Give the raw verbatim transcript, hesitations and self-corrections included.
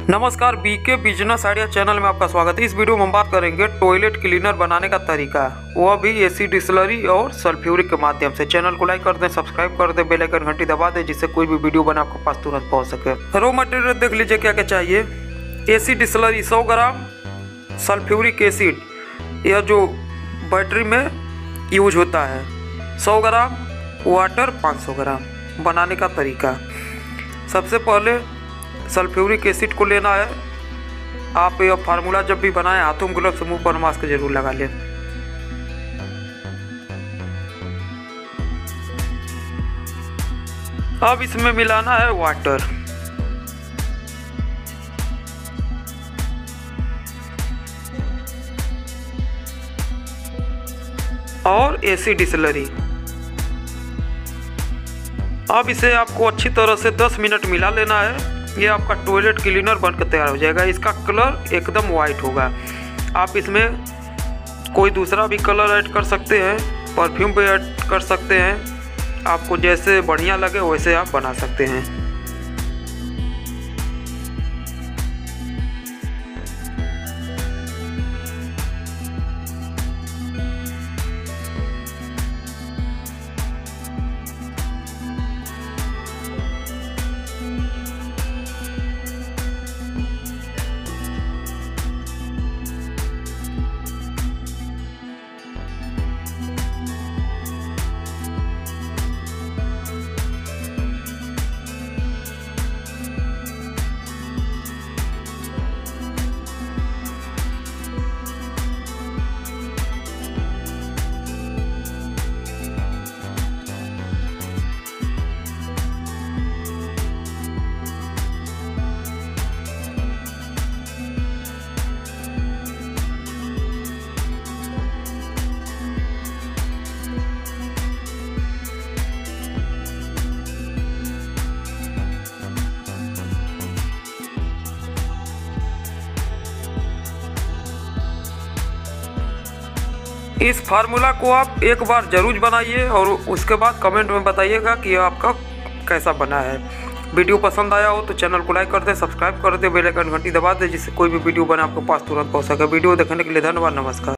नमस्कार, BK business idea channel में आपका स्वागत है। इस वीडियो में हम बात करेंगे टॉयलेट क्लीनर बनाने का तरीका, वह भी एसी डिस्टिलरी और सल्फ्यूरिक के माध्यम से। चैनल को लाइक कर दें, सब्सक्राइब कर दें, बेल आइकन घंटी दबा दें, जिससे कोई भी वीडियो बने आपके पास तुरंत पहुंच सके। रॉ मटेरियल देख लीजिए क्या क्या चाहिए। एसी डिस्टिलरी सौ ग्राम, सल्फ्यूरिक एसिड यह जो बैटरी में यूज होता है सौ ग्राम, वाटर पाँच सौ ग्राम। बनाने का तरीका, सबसे पहले सल्फ्यूरिक एसिड को लेना है। आप यह फार्मूला जब भी बनाएं हाथों में ग्लव्स, मुंह पर मास्क जरूर लगा लें। अब इसमें मिलाना है वाटर। और एसी डिस्टिलरी। अब इसे आपको अच्छी तरह से दस मिनट मिला लेना है। ये आपका टॉयलेट क्लीनर बनकर तैयार हो जाएगा। इसका कलर एकदम वाइट होगा। आप इसमें कोई दूसरा भी कलर ऐड कर सकते हैं, परफ्यूम भी ऐड कर सकते हैं। आपको जैसे बढ़िया लगे वैसे आप बना सकते हैं। इस फार्मूला को आप एक बार ज़रूर बनाइए और उसके बाद कमेंट में बताइएगा कि आपका कैसा बना है। वीडियो पसंद आया हो तो चैनल को लाइक कर दें, सब्सक्राइब कर दें, बेल आइकन घंटी दबा दें, जिससे कोई भी वीडियो बने आपके पास तुरंत पहुंच सके। वीडियो देखने के लिए धन्यवाद। नमस्कार।